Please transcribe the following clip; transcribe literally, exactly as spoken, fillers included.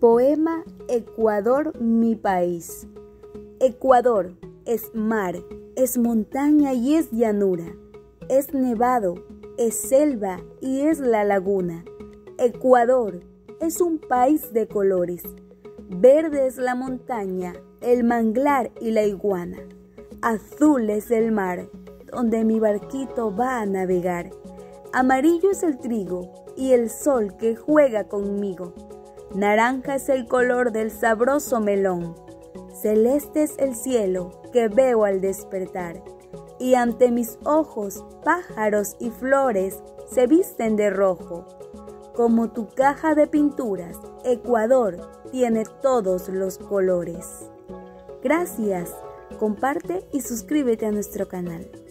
Poema Ecuador, mi país. Ecuador es mar, es montaña y es llanura, es nevado, es selva y es la laguna. Ecuador es un país de colores, verde es la montaña, el manglar y la iguana, azul es el mar, donde mi barquito va a navegar, amarillo es el trigo y el sol que juega conmigo. Naranja es el color del sabroso melón, celeste es el cielo que veo al despertar, y ante mis ojos pájaros y flores se visten de rojo. Como tu caja de pinturas, Ecuador tiene todos los colores. Gracias, comparte y suscríbete a nuestro canal.